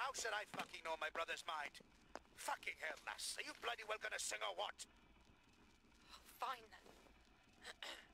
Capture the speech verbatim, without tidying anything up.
How should I fucking know my brother's mind? Fucking hell, lass. Are you bloody well gonna sing or what? Fine then.